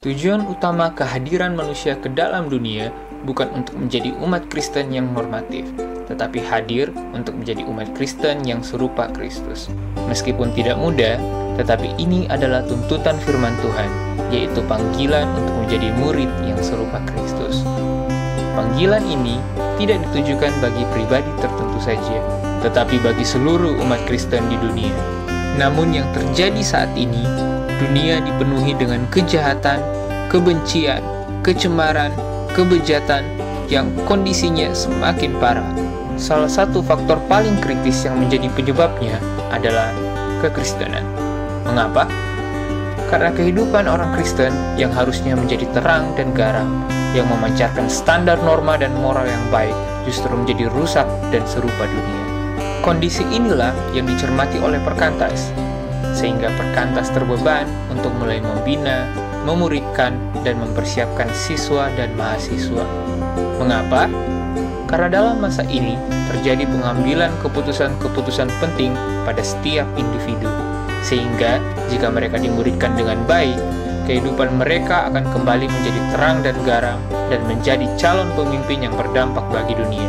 Tujuan utama kehadiran manusia ke dalam dunia bukan untuk menjadi umat Kristen yang normatif, tetapi hadir untuk menjadi umat Kristen yang serupa Kristus. Meskipun tidak mudah, tetapi ini adalah tuntutan firman Tuhan, yaitu panggilan untuk menjadi murid yang serupa Kristus. Panggilan ini tidak ditujukan bagi pribadi tertentu saja, tetapi bagi seluruh umat Kristen di dunia. Namun yang terjadi saat ini, dunia dipenuhi dengan kejahatan, kebencian, kecemaran, kebejatan yang kondisinya semakin parah. Salah satu faktor paling kritis yang menjadi penyebabnya adalah kekristenan. Mengapa? Karena kehidupan orang Kristen yang harusnya menjadi terang dan garam, yang memancarkan standar norma dan moral yang baik, justru menjadi rusak dan serupa dunia. Kondisi inilah yang dicermati oleh perkantas, sehingga perkantas terbeban untuk mulai membina, memuridkan, dan mempersiapkan siswa dan mahasiswa. Mengapa? Karena dalam masa ini terjadi pengambilan keputusan-keputusan penting pada setiap individu, sehingga jika mereka dimuridkan dengan baik, kehidupan mereka akan kembali menjadi terang dan garam dan menjadi calon pemimpin yang berdampak bagi dunia.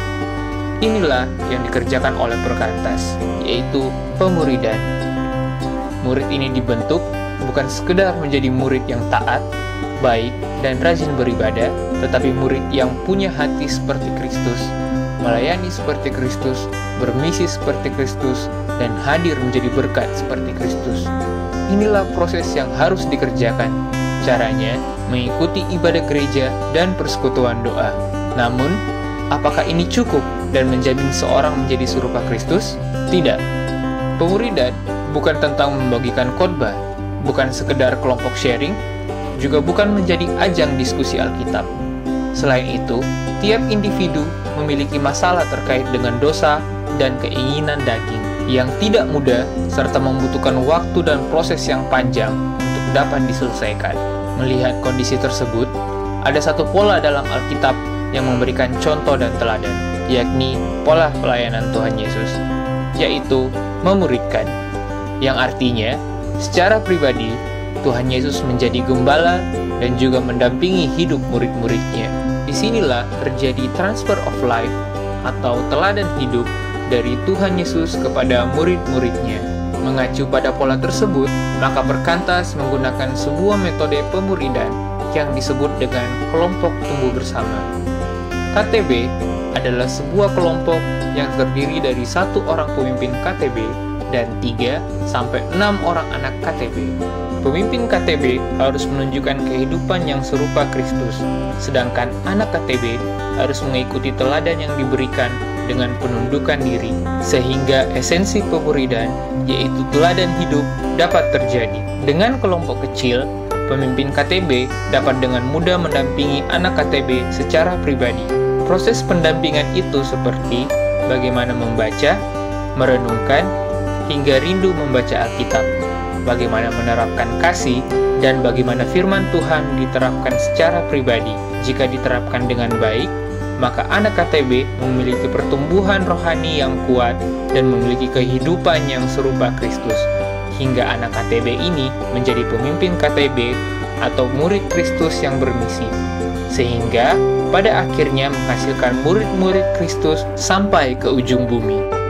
Inilah yang dikerjakan oleh perkantas, yaitu pemuridan. Murid ini dibentuk bukan sekedar menjadi murid yang taat, baik, dan rajin beribadah, tetapi murid yang punya hati seperti Kristus, melayani seperti Kristus, bermisi seperti Kristus, dan hadir menjadi berkat seperti Kristus. Inilah proses yang harus dikerjakan. Caranya mengikuti ibadah gereja dan persekutuan doa. Namun, apakah ini cukup dan menjamin seorang menjadi serupa Kristus? Tidak. Pemuridan bukan tentang membagikan khotbah, bukan sekedar kelompok sharing, juga bukan menjadi ajang diskusi Alkitab. Selain itu, tiap individu memiliki masalah terkait dengan dosa dan keinginan daging yang tidak mudah serta membutuhkan waktu dan proses yang panjang untuk dapat diselesaikan. Melihat kondisi tersebut, ada satu pola dalam Alkitab yang memberikan contoh dan teladan, yakni pola pelayanan Tuhan Yesus, yaitu memuridkan, yang artinya secara pribadi Tuhan Yesus menjadi gembala dan juga mendampingi hidup murid-muridnya. Disinilah terjadi transfer of life atau teladan hidup dari Tuhan Yesus kepada murid-muridnya. Mengacu pada pola tersebut, maka perkantas menggunakan sebuah metode pemuridan yang disebut dengan kelompok tumbuh bersama. KTB adalah sebuah kelompok yang terdiri dari satu orang pemimpin KTB dan 3-6 orang anak KTB. Pemimpin KTB harus menunjukkan kehidupan yang serupa Kristus, sedangkan anak KTB harus mengikuti teladan yang diberikan dengan penundukan diri, sehingga esensi pemuridan, yaitu teladan hidup, dapat terjadi. Dengan kelompok kecil, pemimpin KTB dapat dengan mudah mendampingi anak KTB secara pribadi. Proses pendampingan itu seperti bagaimana membaca, merenungkan, hingga rindu membaca Alkitab, bagaimana menerapkan kasih, dan bagaimana firman Tuhan diterapkan secara pribadi. Jika diterapkan dengan baik, maka anak KTB memiliki pertumbuhan rohani yang kuat dan memiliki kehidupan yang serupa Kristus, hingga anak KTB ini menjadi pemimpin KTB atau murid Kristus yang bermisi, sehingga pada akhirnya menghasilkan murid-murid Kristus sampai ke ujung bumi.